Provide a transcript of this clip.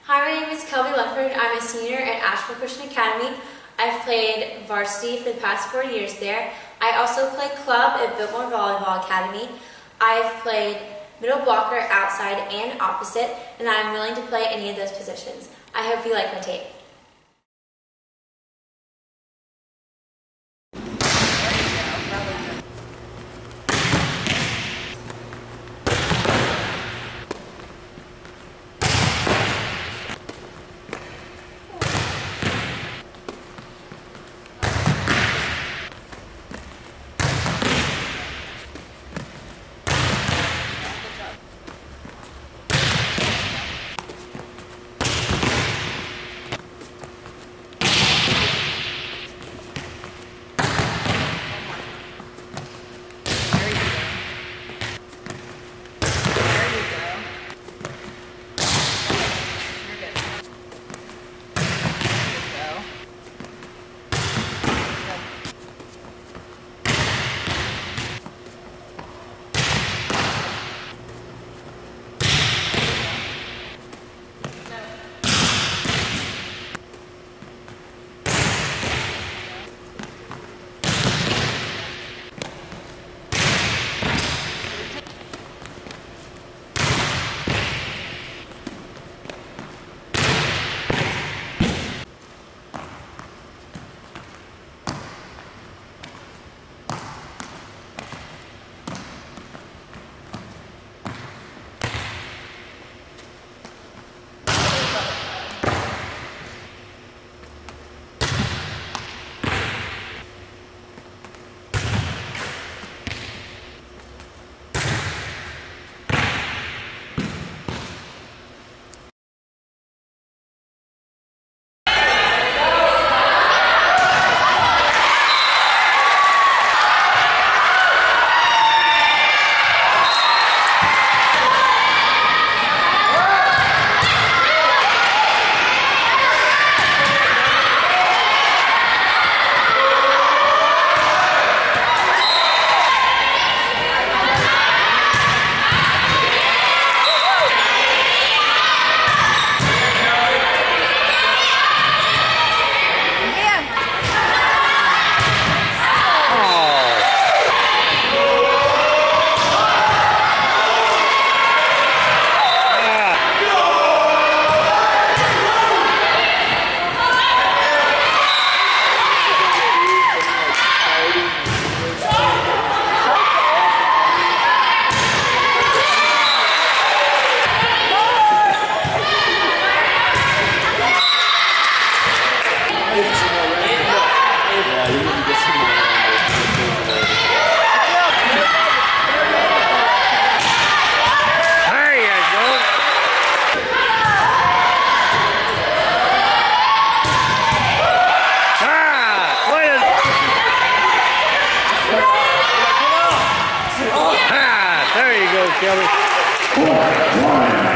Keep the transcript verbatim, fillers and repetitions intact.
Hi, my name is Kelby Lefford. I'm a senior at Asheville Christian Academy. I've played varsity for the past four years there. I also play club at Biltmore Volleyball Academy. I've played middle blocker, outside, and opposite, and I'm willing to play any of those positions. I hope you like my tape. Kelly.